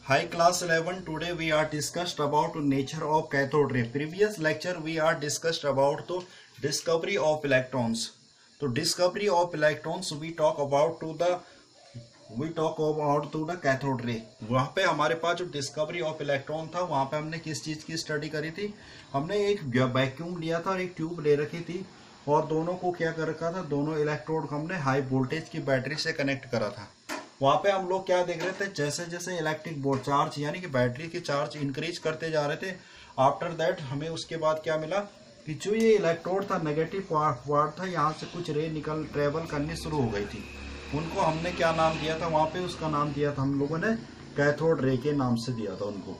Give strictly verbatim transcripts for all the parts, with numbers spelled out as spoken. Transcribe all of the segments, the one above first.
Hi class eleven. Today we are discussed about nature of cathode ray. Previous lecture we are discussed about the discovery of electrons. So discovery of electrons we talk about to the we talk about to the cathode ray. वहाँ पे हमारे पास जो discovery of electron था वहाँ पे हमने किस चीज की स्टडी करी थी? हमने एक वैक्यूम लिया था और एक ट्यूब ले रखी थी और दोनों को क्या कर रखा था, दोनों इलेक्ट्रोड हमने हाई वोल्टेज की बैटरी से कनेक्ट करा था। वहां पे हम लोग क्या देख रहे थे, जैसे जैसे इलेक्ट्रिक बोर्ड चार्ज यानी कि बैटरी की चार्ज इंक्रीज करते जा रहे थे। आफ्टर दैट हमें उसके बाद क्या मिला कि जो ये इलेक्ट्रोड था नेगेटिव पार्ट था, यहाँ से कुछ रे निकल ट्रेवल करनी शुरू हो गई थी। उनको हमने क्या नाम दिया था, वहां पे उसका नाम दिया था हम लोगों ने कैथोड रे के नाम से दिया था उनको।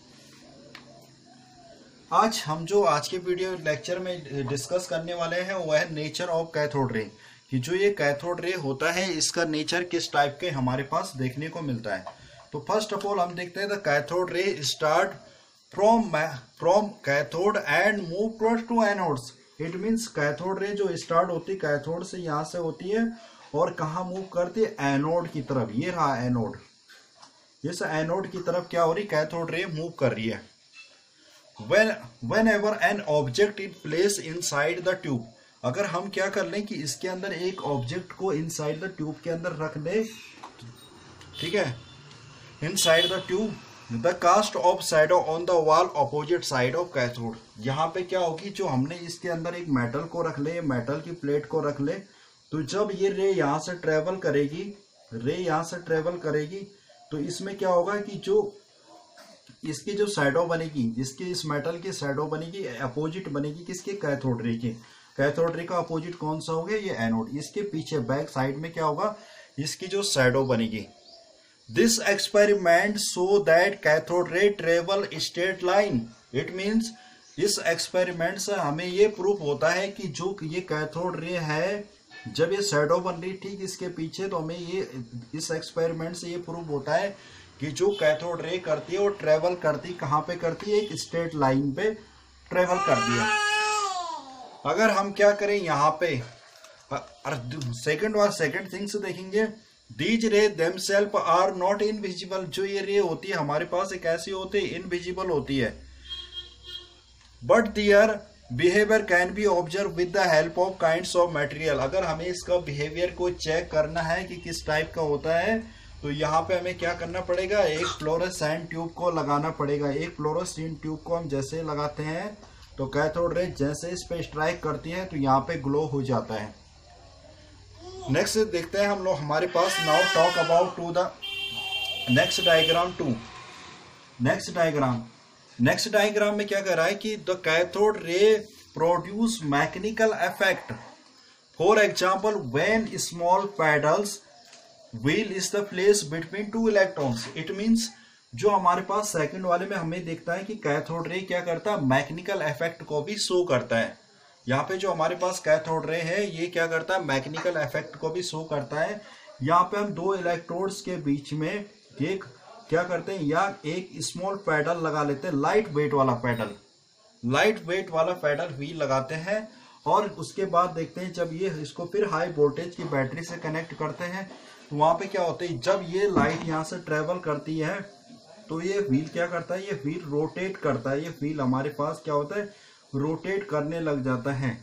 आज हम जो आज के वीडियो लेक्चर में डिस्कस करने वाले हैं वह है नेचर ऑफ कैथोड रे, कि जो ये कैथोड रे होता है इसका नेचर किस टाइप के हमारे पास देखने को मिलता है। तो फर्स्ट ऑफ ऑल हम देखते हैं the cathode ray start from from cathode end move towards to anodes. It means cathode ray जो स्टार्ट होती है कैथोड से, यहाँ से होती है और कहाँ मूव करती है, एनोड की तरफ। ये रहा एनोड, इस एनोड की तरफ क्या हो रही, कैथोड रे मूव कर रही है। When, whenever an object is placed inside the tube, अगर हम क्या कर लें कि इसके अंदर एक ऑब्जेक्ट को इनसाइड द ट्यूब के अंदर रख दें, ठीक है, inside the tube the cast of shadow on the wall opposite side of cathode. यहाँ पे क्या होगी, जो हमने इसके अंदर एक मेटल को रख ले, मेटल की प्लेट को रख ले, तो जब ये रे यहाँ से ट्रेवल करेगी, रे यहाँ से ट्रेवल करेगी तो इसमें क्या होगा कि जो इसकी जो शैडो बनेगी, इसके इस मेटल की शैडो बनेगी, अपोजिट बनेगी किसके, कैथोड रे के। कैथोड रे का अपोजिट कौन सा हो गया, ये एनोड। इसके पीछे बैक साइड में क्या होगा, इसकी जो शैडो बनेगी। This experiment show that cathode ray travel straight line. It means इस एक्सपेरिमेंट से हमें ये प्रूफ होता है कि जो ये कैथोड रे है, जब ये शैडो बन रही ठीक इसके पीछे, तो हमें ये इस एक्सपेरिमेंट से ये प्रूफ होता है कि जो कैथोड रे करती है वो ट्रेवल करती कहाँ पे करती है, एक स्ट्रेट लाइन पे ट्रेवल करती है। अगर हम क्या करें यहाँ पे सेकंड और सेकंड थिंग से देखेंगे, दीज रे देमसेल्फ आर नॉट इनविजिबल। जो ये रे होती है हमारे पास एक ऐसी होती है, इनविजिबल होती है, but their behaviour can be observe with the help of kinds of material. अगर हमें इसका बिहेवियर को चेक करना है कि किस टाइप का होता है, तो यहाँ पे हमें क्या करना पड़ेगा, एक फ्लोरोसेंट ट्यूब को लगाना पड़ेगा। एक फ्लोरोसेंट ट्यूब को हम जैसे लगाते हैं तो कैथोड रे जैसे इस पे स्ट्राइक करती है तो यहाँ पे ग्लो हो जाता है। नेक्स्ट देखते हैं हम लोग हमारे पास, now talk about to the next diagram two. Next diagram next diagram में क्या कर रहा है कि the cathode ray produce mechanical effect. For example when small paddles wheel is the place between two electrons. It means जो हमारे पास second वाले में हमें दिखता है कि कैथोड रे क्या करता है, मैकेनिकल इफेक्ट को भी शो करता है। यहाँ पे जो हमारे पास कैथोड रे है ये क्या करता है, मैकेनिकल इफेक्ट को भी शो करता है। यहाँ पे हम दो इलेक्ट्रोड्स के बीच में एक क्या करते हैं, या एक स्मॉल पैडल लगा लेते हैं, लाइट वेट वाला पैडल, लाइट वेट वाला पैडल व्हील लगाते हैं। और उसके बाद देखते हैं जब ये इसको फिर हाई वोल्टेज की बैटरी से कनेक्ट करते हैं तो वहां पे क्या होता है, जब ये लाइट यहाँ से ट्रेवल करती है तो ये व्हील क्या करता है, ये व्हील रोटेट करता है। ये व्हील हमारे पास क्या होता है, रोटेट करने लग जाता है।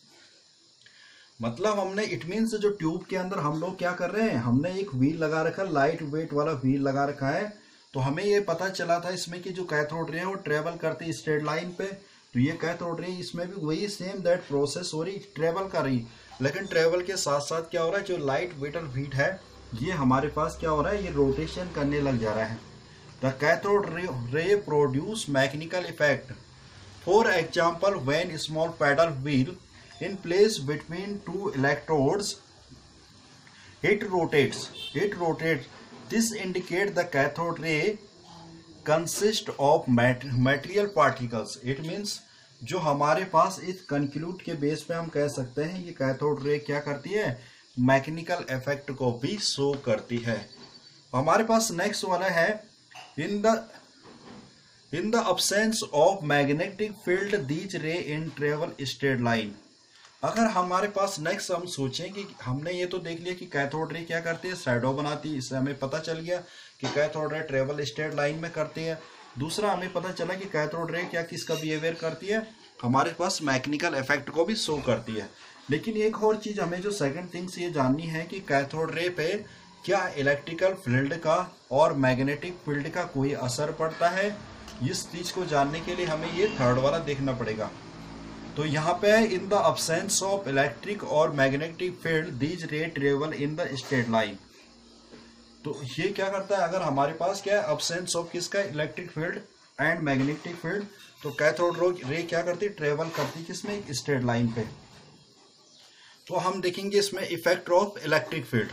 मतलब हमने इट मीन्स जो ट्यूब के अंदर हम लोग क्या कर रहे हैं, हमने एक व्हील लगा रखा, लाइट वेट वाला व्हील लगा रखा है। तो हमें ये पता चला था इसमें कि जो कैथोड रे है वो ट्रेवल करती है स्ट्रेट लाइन पे। तो ये कैथोड रे इसमें भी वही सेम दैट प्रोसेस हो रही, ट्रेवल कर रही, लेकिन ट्रेवल के साथ साथ क्या हो रहा है, जो लाइट वेटल व्हील है ये हमारे पास क्या हो रहा है, ये रोटेशन करने लग जा रहा है। The cathode ray produce mechanical effect. For example when small paddle wheel in place between two electrodes, it rotates it rotates this indicate the cathode ray consist of mat material particles. it means जो हमारे पास इस conclude के base पे हम कह सकते हैं ये कैथोड रे क्या करती है, मैकेनिकल इफेक्ट को भी शो करती है। हमारे पास नेक्स्ट वाला है, in the in the absence of magnetic field these ray in travel straight line। अगर हमारे पास नेक्स्ट हम सोचें कि हमने ये तो देख लिया कि कैथोड रे क्या करती है, शैडो बनाती है, इससे हमें पता चल गया कि cathode ray travel straight line में करती है। दूसरा हमें पता चला कि कैथोड रे क्या किसका बिहेवियर करती है, हमारे पास मैकेनिकल इफेक्ट को भी शो करती है। लेकिन एक और चीज हमें जो सेकंड थिंग्स ये जाननी है कि कैथोड रे पे क्या इलेक्ट्रिकल फील्ड का और मैग्नेटिक फील्ड का कोई असर पड़ता है। इस चीज को जानने के लिए हमें ये थर्ड वाला देखना पड़ेगा। तो यहाँ पे है in the absence of electric और magnetic field these ray travel in the straight line. तो ये क्या करता है, अगर हमारे पास क्या है अब्सेंस ऑफ किसका, electric field and magnetic field, तो कैथोड रे क्या करती है, ट्रेवल करती किसमें, एक स्ट्रेट लाइन पे। तो हम देखेंगे इसमें effect of electric field.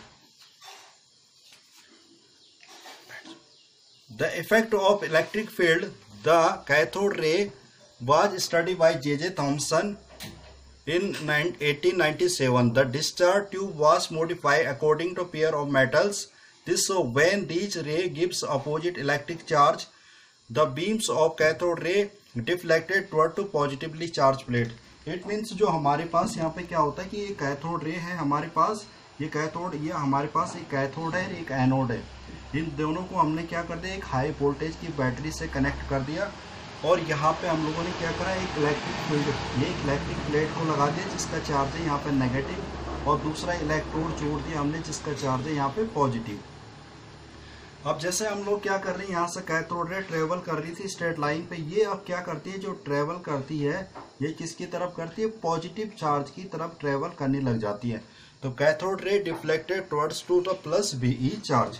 The effect of electric field the cathode ray was studied by J J Thomson in eighteen ninety-seven. The discharge tube was modified according to pair of metals. This so when these ray gives opposite electric charge, the beams of cathode ray deflected toward to positively charged plate. It means जो हमारे पास यहाँ पे क्या होता है कि ये cathode ray है हमारे पास, ये कैथोड, ये हमारे पास एक कैथोड है एक एनोड है। इन दोनों को हमने क्या कर दिया, एक हाई वोल्टेज की बैटरी से कनेक्ट कर दिया और यहाँ पे हम लोगों ने क्या करा, एक इलेक्ट्रिक फील्ड, ये इलेक्ट्रिक प्लेट को लगा दिया जिसका चार्ज है यहाँ पे नेगेटिव, और दूसरा इलेक्ट्रोड जोड़ दिया हमने जिसका चार्ज है यहाँ पे पॉजिटिव। अब जैसे हम लोग क्या कर रहे हैं, यहाँ से कैथोड रे ट्रेवल कर रही थी स्ट्रेट लाइन पे, ये अब क्या करती है, जो ट्रेवल करती है ये किसकी तरफ करती है, पॉजिटिव चार्ज की तरफ ट्रेवल करने लग जाती है। तो cathode ray deflected towards to the plus ve charge.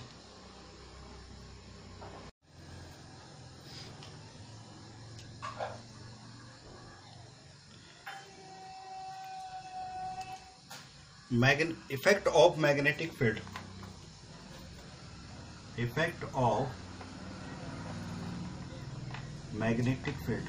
Magn effect of magnetic field. Effect of magnetic field.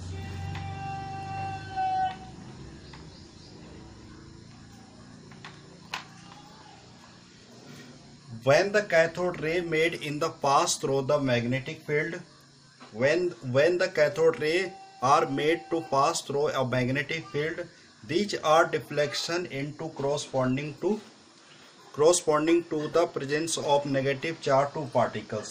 When the cathode ray made in the pass through the magnetic field, when when the cathode ray are made to pass through a magnetic field, these are deflection into corresponding to corresponding to the presence of negative charge to particles.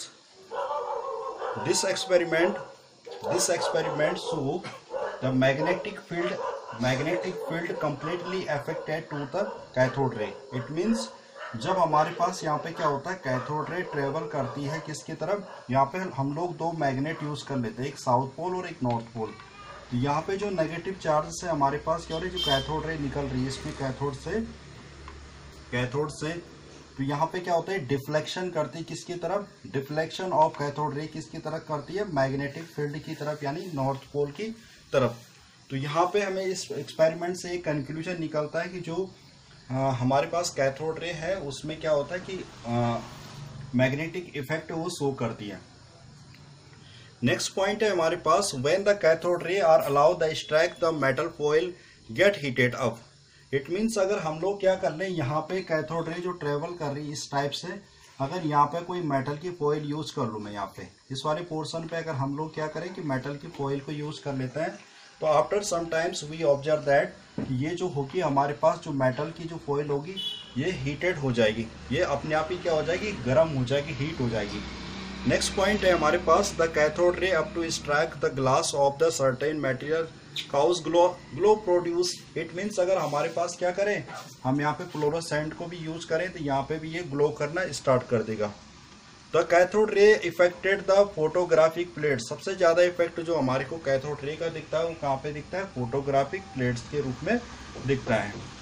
This experiment this experiment show the magnetic field magnetic field completely affected to the cathode ray. It means जब हमारे पास यहाँ पे क्या होता है, cathode ray travel करती है किसकी तरफ, यहाँ पे हम लोग दो मैग्नेट यूज कर लेते हैं, एक साउथ पोल और एक नॉर्थ पोल। तो यहाँ पे जो नेगेटिव चार्ज से हमारे पास क्या हो रही है, जो कैथोड रे निकल रही है इसमें कैथोड से कैथोड से तो यहाँ पे क्या होता है, डिफ्लेक्शन करती है किसकी तरफ, डिफ्लेक्शन ऑफ कैथोड रे किसकी तरफ करती है, मैग्नेटिक फील्ड की तरफ, यानी नॉर्थ पोल की तरफ। तो यहाँ पे हमें इस एक्सपेरिमेंट से एक कंक्लूजन निकलता है कि जो आ, हमारे पास कैथोड रे है उसमें क्या होता है कि मैग्नेटिक इफेक्ट वो शो करती है। नेक्स्ट पॉइंट है हमारे पास, when the cathode ray are allow the strike the metal foil get heated up. It means अगर हम लोग क्या कर लें, यहाँ पे कैथोड रे जो ट्रेवल कर रही है इस टाइप से, अगर यहाँ पे कोई मेटल की फॉइल यूज कर लूँ मैं, यहाँ पे इस वाले पोर्शन पे अगर हम लोग क्या करें कि मेटल की फॉइल को यूज कर लेते हैं, तो after sometimes we observe that ये जो होगी हमारे पास जो मेटल की जो फॉइल होगी ये हीटेड हो जाएगी, ये अपने आप ही क्या हो जाएगी, गर्म हो जाएगी, हीट हो जाएगी। नेक्स्ट पॉइंट है हमारे पास, the cathode ray up to strike the glass of the certain material cause glow glow produce. It means अगर हमारे पास क्या करें, हम यहाँ पे फ्लोरोसेंट को भी यूज करें तो यहाँ पे भी ये ग्लो करना स्टार्ट कर देगा। The cathode ray effected the photographic plate. सबसे ज्यादा इफेक्ट जो हमारे को कैथोड रे का दिखता है वो कहाँ पे दिखता है, फोटोग्राफिक प्लेट्स के रूप में दिखता है।